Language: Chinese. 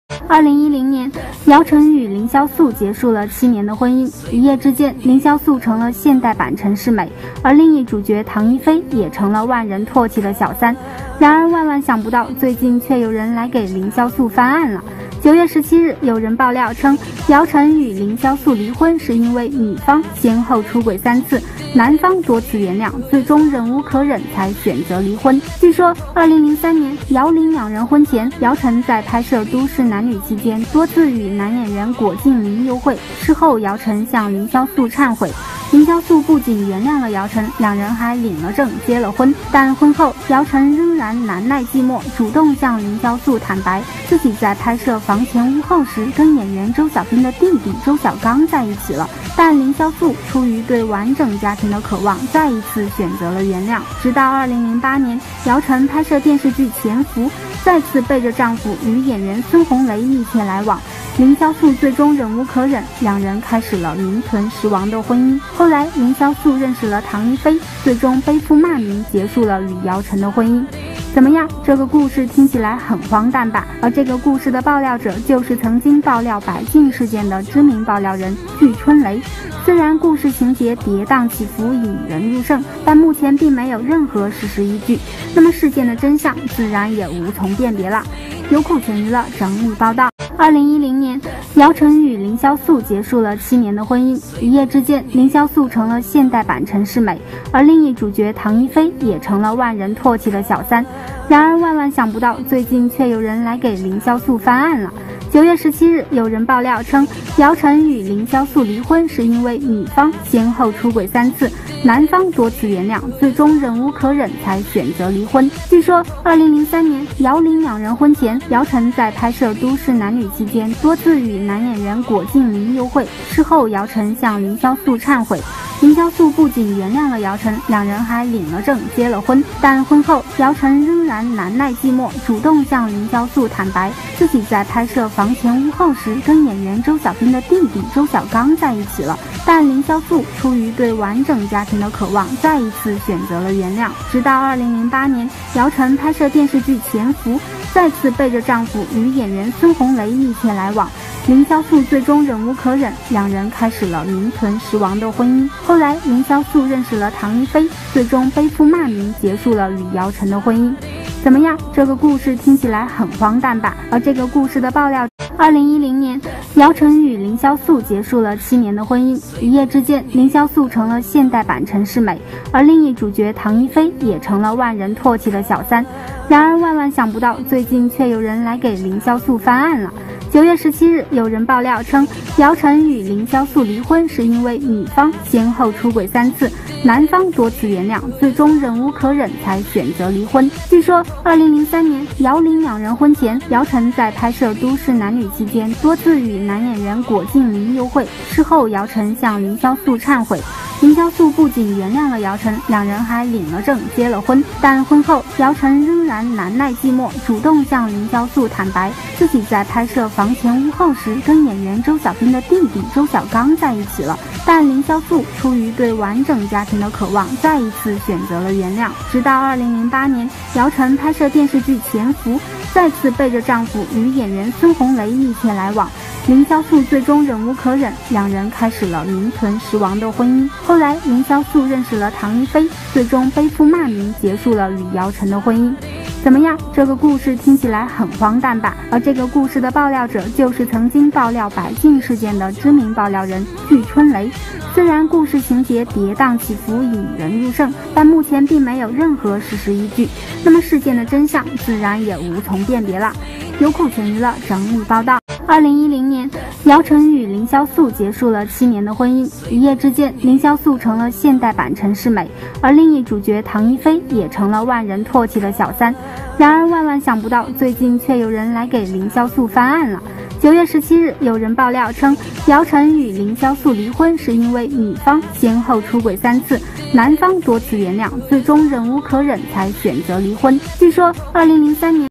2010年，姚晨与凌潇肃结束了7年的婚姻，一夜之间，凌潇肃成了现代版陈世美，而另一主角唐一菲也成了万人唾弃的小三。然而万万想不到，最近却有人来给凌潇肃翻案了。9月17日，有人爆料称，姚晨与凌潇肃离婚是因为女方先后出轨3次，男方多次原谅，最终忍无可忍才选择离婚。据说2003年，姚凌两人婚前，姚晨在拍摄《都市男女》期间多次与男演员果敬林幽会，事后姚晨向凌潇肃忏悔。凌潇肃不仅原谅了姚晨，两人还领了证结了婚。但婚后，姚晨仍然难耐寂寞，主动向凌潇肃坦白，自己在拍摄《房前屋后》时跟演员周小彬的弟弟周小刚在一起了。但凌潇肃出于对完整家庭的渴望，再一次选择了原谅。直到2008年，姚晨拍摄电视剧《潜伏》，再次背着丈夫与演员孙红雷密切来往。凌潇肃最终忍无可忍，两人开始了名存实亡的婚姻。后来，凌潇肃认识了唐一菲，最终背负骂名，结束了与姚晨的婚姻。怎么样？这个故事听起来很荒诞吧？而这个故事的爆料者就是曾经爆料白净事件的知名爆料人具春雷。虽然故事情节跌宕起伏，引人入胜，但目前并没有任何事实依据。那么事件的真相自然也无从辨别了。优酷全娱乐整理报道。2010年，姚晨与凌潇肃结束了7年的婚姻，一夜之间，凌潇肃成了现代版陈世美，而另一主角唐一菲也成了万人唾弃的小三。然而万万想不到，最近却有人来给凌潇肃翻案了。9月17日，有人爆料称，姚晨与凌潇肃离婚是因为女方先后出轨3次，男方多次原谅，最终忍无可忍才选择离婚。据说2003年，姚凌两人婚前，姚晨在拍摄《都市男女》期间多次与男演员果敬林幽会，事后姚晨向凌潇肃忏悔。凌潇肃不仅原谅了姚晨，两人还领了证结了婚。但婚后，姚晨仍然难耐寂寞，主动向凌潇肃坦白，自己在拍摄《房前屋后》时跟演员周小彬的弟弟周小刚在一起了。但凌潇肃出于对完整家庭的渴望，再一次选择了原谅。直到2008年，姚晨拍摄电视剧《潜伏》，再次背着丈夫与演员孙红雷密切来往。凌潇肃最终忍无可忍，两人开始了名存实亡的婚姻。后来，凌潇肃认识了唐一菲，最终背负骂名，结束了与姚晨的婚姻。怎么样？这个故事听起来很荒诞吧？而这个故事的爆料，2010年，姚晨与凌潇肃结束了7年的婚姻，一夜之间，凌潇肃成了现代版陈世美，而另一主角唐一菲也成了万人唾弃的小三。然而万万想不到，最近却有人来给凌潇肃翻案了。9月17日，有人爆料称，姚晨与凌潇肃离婚是因为女方先后出轨3次，男方多次原谅，最终忍无可忍才选择离婚。据说2003年，姚凌两人婚前，姚晨在拍摄《都市男女》期间多次与男演员果敬林幽会，事后姚晨向凌潇肃忏悔。凌潇肃不仅原谅了姚晨，两人还领了证结了婚。但婚后，姚晨仍然难耐寂寞，主动向凌潇肃坦白，自己在拍摄《房前屋后》时跟演员周小彬的弟弟周小刚在一起了。但凌潇肃出于对完整家庭的渴望，再一次选择了原谅。直到2008年，姚晨拍摄电视剧《潜伏》，再次背着丈夫与演员孙红雷密切来往。凌潇肃最终忍无可忍，两人开始了名存实亡的婚姻。后来，凌潇肃认识了唐一菲，最终背负骂名，结束了与姚晨的婚姻。怎么样？这个故事听起来很荒诞吧？而这个故事的爆料者就是曾经爆料白净事件的知名爆料人具春雷。虽然故事情节跌宕起伏，引人入胜，但目前并没有任何事实依据。那么事件的真相自然也无从辨别了。优酷全娱乐整理报道。2010年，姚晨与凌潇肃结束了7年的婚姻，一夜之间，凌潇肃成了现代版陈世美，而另一主角唐一菲也成了万人唾弃的小三。然而万万想不到，最近却有人来给凌潇肃翻案了。9月17日，有人爆料称，姚晨与凌潇肃离婚是因为女方先后出轨3次，男方多次原谅，最终忍无可忍才选择离婚。据说2003年。